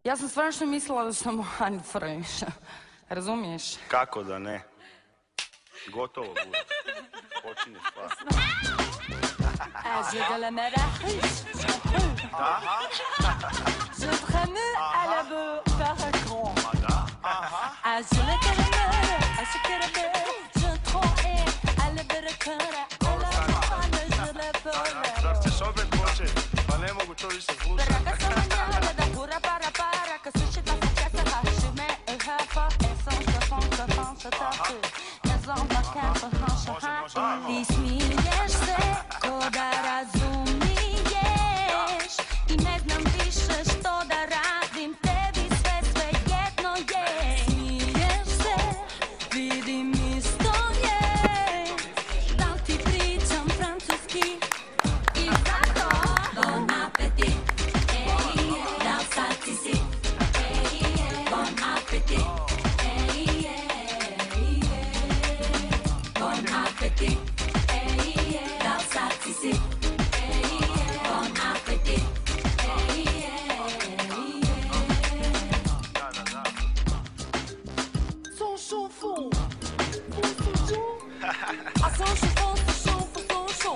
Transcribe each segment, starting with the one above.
Ja sam stvarno mislila da sam Ani Frniš. Razumiješ? Kako da ne? Gotovo bude. Počinje stvar. Je de la maraîche. Je prenais à la beurre par un grand. Je le caramel, je caramel. Je trouvais à la beurre à la panne, je le beurre. Zar ćeš opet početi? Pa ne mogu to više slušati. Braga sam manjala da pura para, kad suši da se kese haši me hafa, essence, fonce, tafu. Ne znam da kepa haša haša. Ti smiješ se ko da razumiješ i ne znam više što da radim, tebi sve jedno je. Smiješ se, vidim isto je, da li ti pričam francuski i zato bon appetit, da li sad ti si, bon appetit, bon appetit, da li sad ti si, bon appetit. Son chauffon, son chauffon, ah son chauffon, son chauffon.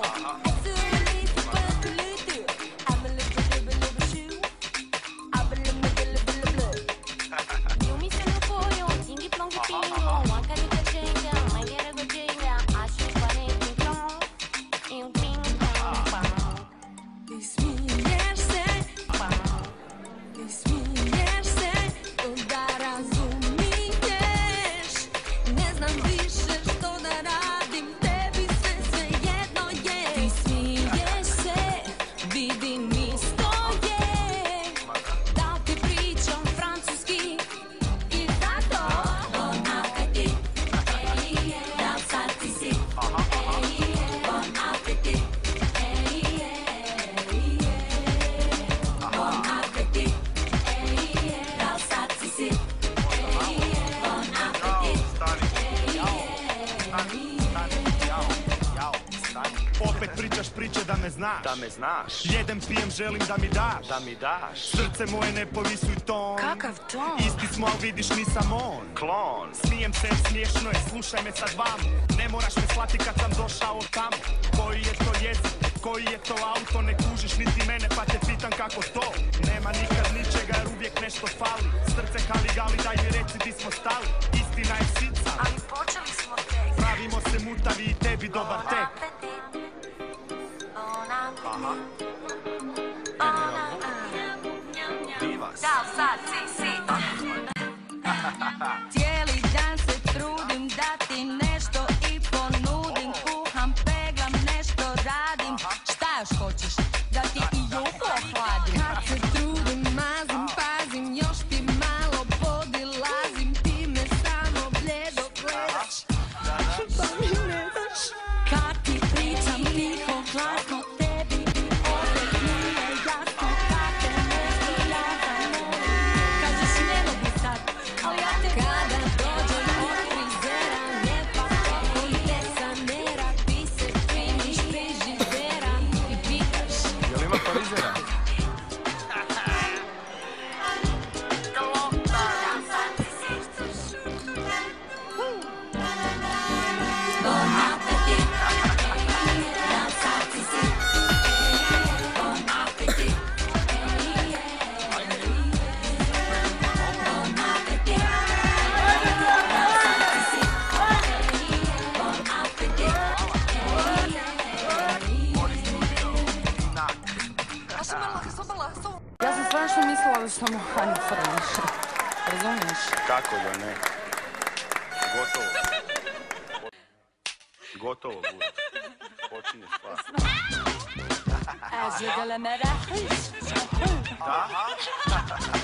Opet pričaš priče da me znaš. Da me znaš. Jedem, pijem, želim da mi daš. Da mi daš. Srce moje ne povisuj ton. Kakav ton? Isti smo, al vidiš nisam on. Klon. Smijem se, smiješno je, slušaj me sad vamo. Ne moraš me slati kad sam došao tamo. Koji je to jezik, koji je to auto, ne kužiš niti mene pa te pitam kako to. Nema nikad ničega jer uvijek nešto fali. Srce Kaligali, daj mi reci di smo stali. Istina je sica, Ali počeli smo tek. pravimo se mutavi i tebi dobar tek. Da li sad si? Cijeli dan se trudim da ti nešto i ponudim. Kuham, peglam, nešto radim. Šta još hoćeš? Da ti i juhu ohladim. Kad se trudim, mazim, pazim, još ti malo podilazim. Ti me samo bljedo gledaš, pa mi ne daš. Kad ti pričam tiho, glasno, tebi opet nije jasno. Kad te nešto ja zamolim, kažeš ne mogu sad, ali ja te kada dođem od frizera, lijepa popun te sanera. Ti se činiš frižidera i pitaš Jel ima parizera? bon appetit, da li sad ti si, bon appetit, bon appetit, da li sad ti si, bon appetit. Ja sam stvarno mislila da sam Ani Frniš. Razumiješ? Kako da ne? Gotovo. Gotovo bude. Počinje stvar. Je de la maraîche.